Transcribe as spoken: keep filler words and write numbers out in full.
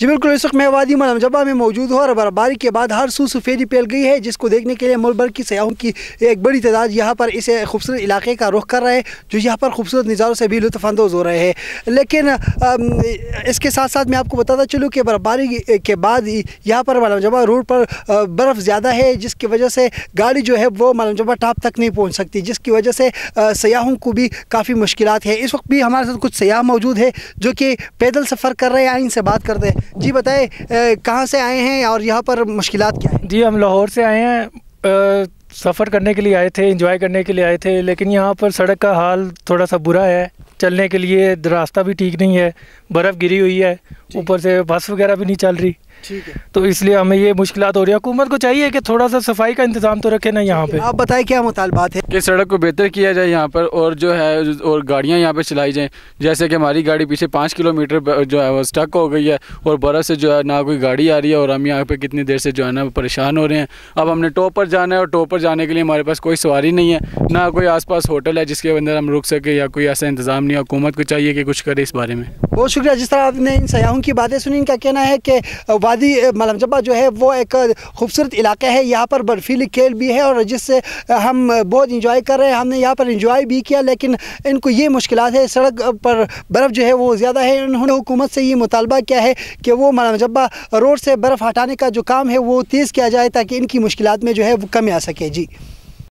جی بالکل، اس وقت میں وادی ملم جبہ میں موجود ہوں اور برفباری کے بعد ہر سو سفیدی پھیل گئی ہے، جس کو دیکھنے کے لیے ملک بھر کی سیاحوں کی ایک بڑی تعداد یہاں پر اس خوبصورت علاقے کا رخ کر رہا ہے، جو یہاں پر خوبصورت نظاروں سے بھی لطف اندوز ہو رہے ہیں۔ لیکن اس کے ساتھ ساتھ میں آپ کو بتاتا چلوں کہ برفباری کے بعد یہاں پر ملم جبہ روڈ پر برف زیادہ ہے، جس کی وجہ سے گاڑی جو ہے وہ ملم جبہ ٹاپ تک نہیں پہنچ سکتی، جس کی وجہ سے سیاحوں کو بھی کافی مشکلات ہے۔ اس وقت بھی ہمارے ساتھ کچھ سیاح موجود ہے جو کہ پیدل سفر کر رہے ہیں، ان سے بات کرتے ہیں۔ جی بتائیں کہاں سے آئے ہیں اور یہاں پر مشکلات کیا ہیں؟ جی ہم لاہور سے آئے ہیں، سفر کرنے کے لیے آئے تھے، انجوائے کرنے کے لیے آئے تھے، لیکن یہاں پر سڑک کا حال تھوڑا سا برا ہے، چلنے کے لیے راستہ بھی ٹھیک نہیں ہے، برف گری ہوئی ہے، اوپر سے بس وغیرہ بھی نہیں چل رہی، تو اس لیے ہمیں یہ مشکلات ہو رہی ہیں۔ حکومت کو چاہیے کہ تھوڑا سا صفائی کا انتظام تو رکھے نا یہاں پہ۔ آپ بتائیں کیا مطالبات ہیں؟ کہ سڑک کو بہتر کیا جائے یہاں پر، اور جو ہے اور گاڑیاں یہاں پہ چلائی جائیں، جیسے کہ ہماری گاڑی پیچھے پانچ کلو میٹر جو ہے وہ اسٹک ہو گئی ہے، اور برف سے جو ہے نہ کوئی گاڑی آ رہی ہے، اور ہم یہاں پہ کتنی دیر سے جو ہے نا پریشان ہو رہے ہیں۔ اب ہم نے ٹاپ پر جانا ہے، اور ٹاپ پر جانے کے لیے ہمارے پاس کوئی سواری نہیں ہے، نہ کوئی آس پاس ہوٹل ہے جس کے اندر ہم رک سکے، یا کوئی ایسا انتظام نہیں ہے۔ حکومت کو چاہیے کہ کچھ کرے اس بارے میں۔ بہت شکریہ۔ جس طرح آپ نے ان سیاحوں کی باتیں سنی، ان کا کہنا ہے کہ وادی ملم جبہ جو ہے وہ ایک خوبصورت علاقہ ہے، یہاں پر برفیلی کھیل بھی ہے، اور جس سے ہم بہت انجوائے کر رہے ہیں، ہم نے یہاں پر انجوائے بھی کیا، لیکن ان کو یہ مشکلات ہے، سڑک پر برف جو ہے وہ زیادہ ہے۔ انہوں نے حکومت سے یہ مطالبہ کیا ہے کہ وہ ملم جبہ روڈ سے برف ہٹانے کا جو کام ہے وہ تیز کیا جائے، تاکہ ان کی مشکلات میں جو ہے وہ کمی آ سکے۔ جی